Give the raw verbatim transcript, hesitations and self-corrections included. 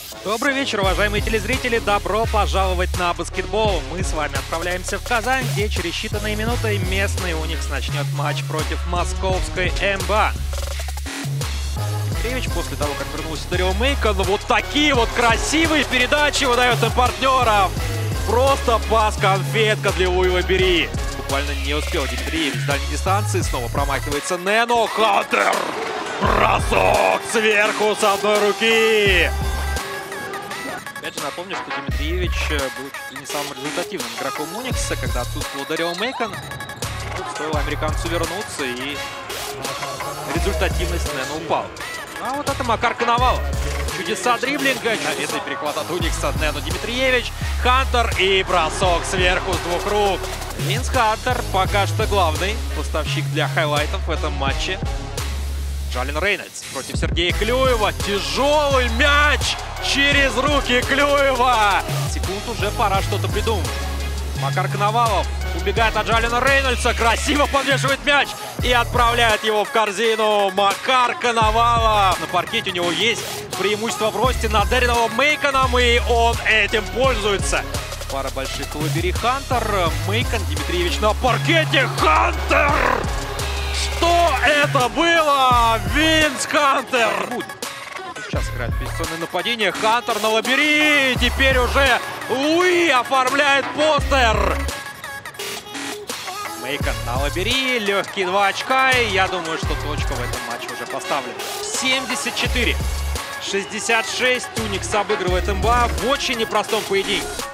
Добрый вечер, уважаемые телезрители! Добро пожаловать на баскетбол! Мы с вами отправляемся в Казань, где через считанные минуты местный Уникс начнет матч против московской эн бэ а. Дмитриевич после того, как вернулся Дарио Мейкон, вот такие вот красивые передачи выдает им партнеров. Просто пас-конфетка для Луи Бери. Буквально не успел Дмитриевич с дальней дистанции. Снова промахивается Нено. Хантер! Бросок сверху с одной руки. Опять же напомню, что Дмитриевич был чуть ли не самым результативным игроком Уникса, когда отсутствовал Дарио Мейкон. Вот стоило американцу вернуться, и результативность Нено упала. А вот это Макар Коновалов. Чудеса дриблинга, чудесный перехват от Уникса, Нено Дмитриевич, Хантер и бросок сверху с двух рук. Винс Хантер пока что главный поставщик для хайлайтов в этом матче. Джален Рейнольдс против Сергея Клюева. Тяжелый мяч через руки Клюева. Секунд уже пора что-то придумать. Макар Коновалов убегает от Джалена Рейнольдса. Красиво подвешивает мяч и отправляет его в корзину. Макар Коновалов. На паркете у него есть преимущество в росте над Дарио Мейконом, и он этим пользуется. Пара больших Луи Хантер. Мейкон, Дмитриевич на паркете. Хантер! Что это было? Винс Хантер! Сейчас играет позиционное нападение. Хантер на Лабери. Теперь уже Луи оформляет постер. Мейкон на Лабери. Легкие два очка. И я думаю, что точка в этом матче уже поставлена. семьдесят четыре шестьдесят шесть. Уникс обыгрывает эн бэ а в очень непростом поединке.